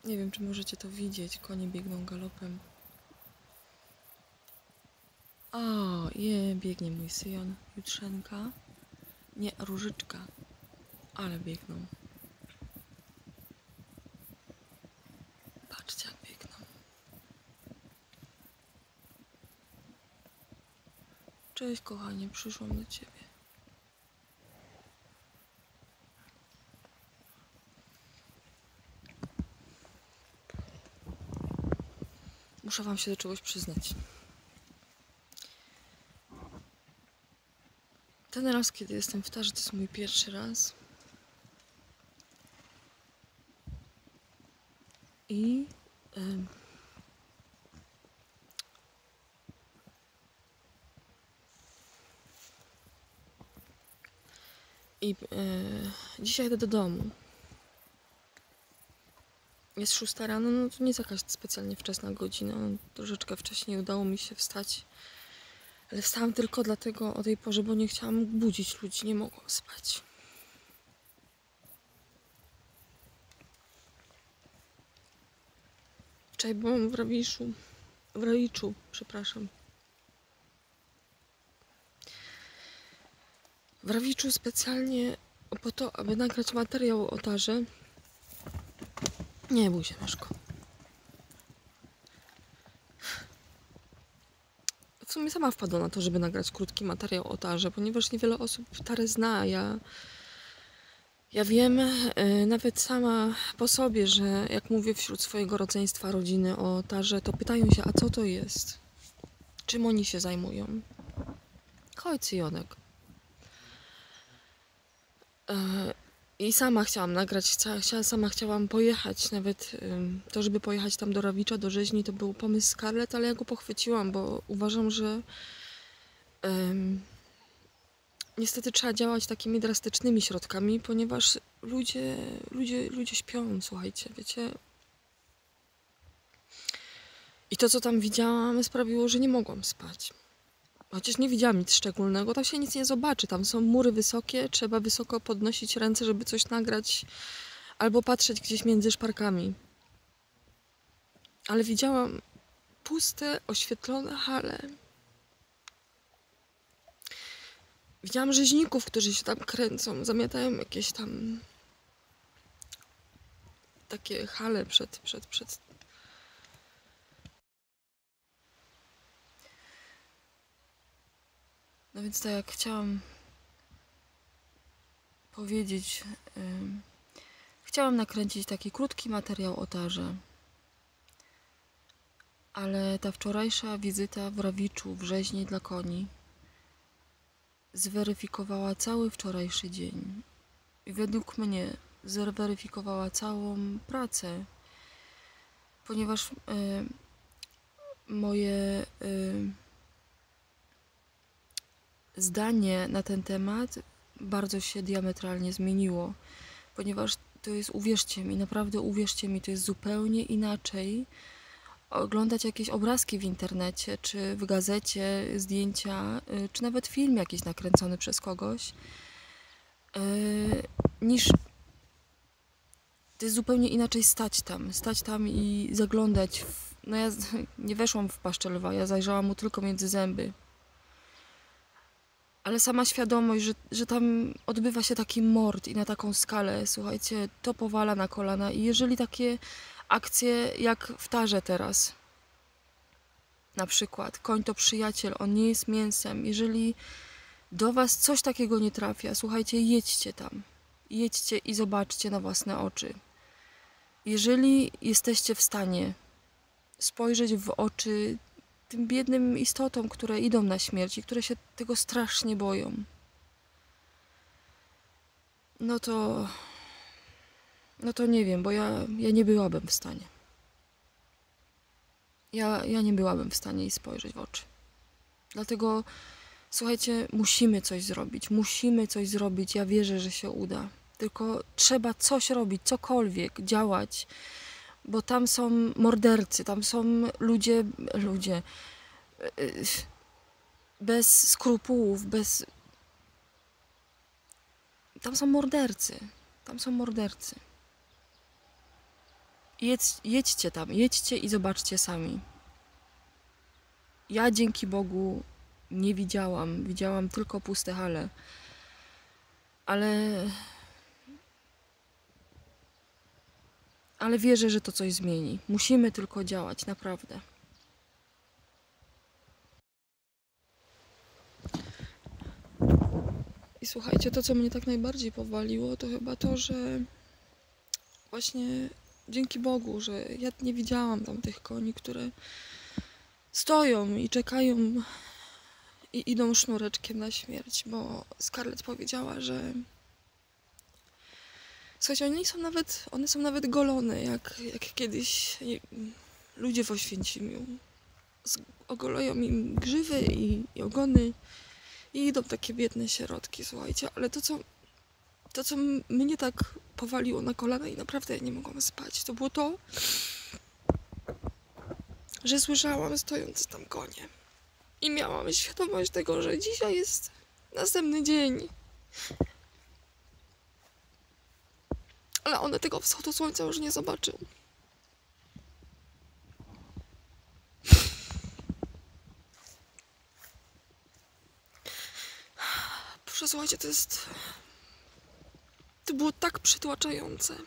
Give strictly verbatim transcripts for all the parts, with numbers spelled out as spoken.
Nie wiem, czy możecie to widzieć. Konie biegną galopem. O, je, biegnie mój syjon. Jutrzenka. Nie, Różyczka. Ale biegną. Patrzcie, jak biegną. Cześć, kochanie, przyszłam do ciebie. Muszę wam się do czegoś przyznać. Ten raz, kiedy jestem w tarze, to jest mój pierwszy raz. I... Ym, I yy, dzisiaj idę do domu. Jest szósta rano, no to nie jest jakaś specjalnie wczesna godzina. Troszeczkę wcześniej udało mi się wstać. Ale wstałam tylko dlatego o tej porze, bo nie chciałam budzić ludzi, nie mogłam spać. Wczoraj byłam w Rawiszu. W Rawiczu, przepraszam. W Rawiczu specjalnie po to, aby nagrać materiał o tarze. Nie bój się, Myszko. W sumie sama wpadła na to, żeby nagrać krótki materiał o tarze, ponieważ niewiele osób tarę zna. Ja, ja wiem yy, nawet sama po sobie, że jak mówię wśród swojego rodzeństwa, rodziny o tarze, to pytają się, a co to jest? Czym oni się zajmują? Chodź, Jonek. Yy, I sama chciałam nagrać, sama chciałam pojechać, nawet to, żeby pojechać tam do Rawicza, do Rzeźni, to był pomysł Scarlett, ale ja go pochwyciłam, bo uważam, że um, niestety trzeba działać takimi drastycznymi środkami, ponieważ ludzie, ludzie, ludzie śpią, słuchajcie, wiecie. I to, co tam widziałam, sprawiło, że nie mogłam spać. Chociaż nie widziałam nic szczególnego, tam się nic nie zobaczy. Tam są mury wysokie, trzeba wysoko podnosić ręce, żeby coś nagrać, albo patrzeć gdzieś między szparkami. Ale widziałam puste, oświetlone hale. Widziałam rzeźników, którzy się tam kręcą, zamiatają jakieś tam takie hale przed, przed, przed. No więc tak jak chciałam powiedzieć, yy, chciałam nakręcić taki krótki materiał o tarze. Ale ta wczorajsza wizyta w Rawiczu, w Rzeźni dla koni, zweryfikowała cały wczorajszy dzień. I według mnie zweryfikowała całą pracę, ponieważ y, moje y, zdanie na ten temat bardzo się diametralnie zmieniło, ponieważ to jest, uwierzcie mi, naprawdę uwierzcie mi, to jest zupełnie inaczej oglądać jakieś obrazki w internecie, czy w gazecie, zdjęcia, czy nawet film jakiś nakręcony przez kogoś, yy, niż to jest zupełnie inaczej stać tam, stać tam i zaglądać. W, no ja nie weszłam w paszczę lwa, ja zajrzałam mu tylko między zęby. Ale sama świadomość, że, że tam odbywa się taki mord i na taką skalę, słuchajcie, to powala na kolana. I jeżeli takie akcje jak w tarze teraz, na przykład, koń to przyjaciel, on nie jest mięsem. Jeżeli do was coś takiego nie trafia, słuchajcie, jedźcie tam. Jedźcie i zobaczcie na własne oczy. Jeżeli jesteście w stanie spojrzeć w oczy tym biednym istotom, które idą na śmierć i które się tego strasznie boją, no to... No to nie wiem, bo ja, ja nie byłabym w stanie. Ja, ja nie byłabym w stanie jej spojrzeć w oczy. Dlatego, słuchajcie, musimy coś zrobić. Musimy coś zrobić. Ja wierzę, że się uda. Tylko trzeba coś robić, cokolwiek, działać. Bo tam są mordercy, tam są ludzie, ludzie bez skrupułów, bez... Tam są mordercy. Tam są mordercy. Jedź, jedźcie tam, jedźcie i zobaczcie sami. Ja dzięki Bogu nie widziałam, widziałam tylko puste hale. Ale... Ale wierzę, że to coś zmieni. Musimy tylko działać, naprawdę. I słuchajcie, to co mnie tak najbardziej powaliło, to chyba to, że właśnie dzięki Bogu, że ja nie widziałam tam tych koni, które stoją i czekają i idą sznureczkiem na śmierć, bo Scarlett powiedziała, że słuchajcie, oni są nawet, one są nawet golone, jak, jak kiedyś nie, ludzie w Oświęcimiu. Ogolają im grzywy i, i ogony i idą takie biedne sierotki, słuchajcie, ale to co, to co mnie tak powaliło na kolana i naprawdę nie mogłam spać, to było to, że słyszałam stojąc tam konie i miałam świadomość tego, że dzisiaj jest następny dzień. Ale one tego wschodu słońca już nie zobaczą. Proszę, słuchajcie, to jest... To było tak przytłaczające.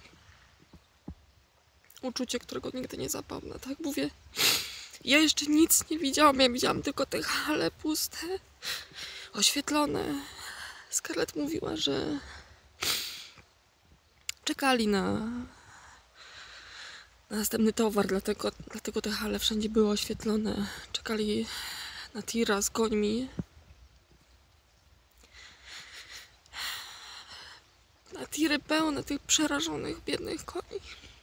Uczucie, którego nigdy nie zapomnę, tak mówię. Ja jeszcze nic nie widziałam, ja widziałam tylko te hale puste, oświetlone. Scarlett mówiła, że czekali na, na następny towar, dlatego, dlatego te hale wszędzie były oświetlone. Czekali na tira z końmi. Na tiry pełne tych przerażonych, biednych koni.